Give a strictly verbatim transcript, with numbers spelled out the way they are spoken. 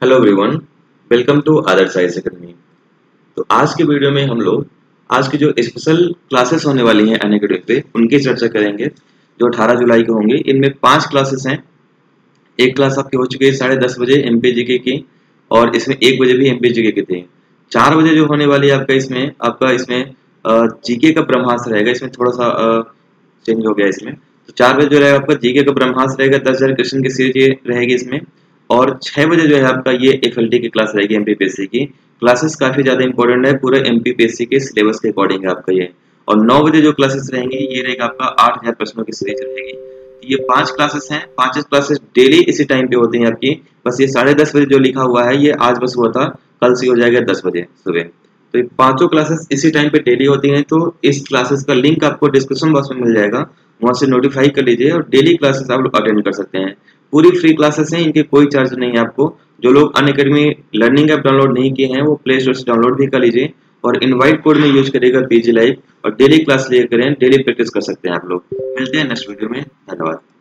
Hello everyone, welcome to Adarsh IAS academy. तो आज के वीडियो में हम लोग आज की जो स्पेशल क्लासेस होने वाली हैं अनअकैडमी पे उनकी चर्चा करेंगे जो अठारह जुलाई को होंगे। इनमें पांच क्लासेस हैं। एक क्लास आपकी हो चुकी है साढ़े दस बजे एमपीजीके की और इसमें एक बजे भी एमपीजीके की थी। चार बजे जो होने वाली है आपका इसमें आपका इसमें जीके का ब्रह्मास्त्र रहेगा। इसमें थोड़ा सा चेंज हो गया इसमें। तो चार बजे जो रहेगा आपका जीके का ब्रह्मास्त्र रहेगा, दस हजार क्वेश्चन की सीरीज रहेगी इसमें। और छह बजे जो है आपका ये एफएलटी की क्लास रहेगी एमपीपीएससी की। क्लासेस काफी ज्यादा इंपॉर्टेंट है, पूरे एमपीपीएससी के सिलेबस के अकॉर्डिंग है आपका ये। और नौ बजे जो क्लासेस रहेंगी ये रहेगा आपका आठ हजार प्रश्नों की सीरीज रहेगी। तो ये पांच क्लासेस हैं, पांच क्लासेस डेली इसी टाइम पे होती हैं आपकी। बस ये साढ़े दस बजे जो लिखा हुआ है ये आज बस हुआ था, कल से हो जाएगा दस बजे सुबह। तो ये पांचों क्लासेस इसी टाइम पे डेली होती हैं। तो इस क्लासेस का लिंक आपको डिस्क्रिप्शन बॉक्स में मिल जाएगा, वहां से नोटिफाई कर लीजिए और डेली क्लासेस आप लोग अटेंड कर सकते हैं। पूरी फ्री क्लासेस हैं, इनके कोई चार्ज नहीं है आपको। जो लोग अनअकैडमी लर्निंग ऐप डाउनलोड नहीं किए हैं वो प्ले स्टोर से डाउनलोड भी कर लीजिए और इनवाइट कोड में यूज करेगा पीजी लाइव और डेली क्लास लिया करें, डेली प्रैक्टिस कर सकते हैं आप लोग। मिलते हैं नेक्स्ट वीडियो में, धन्यवाद।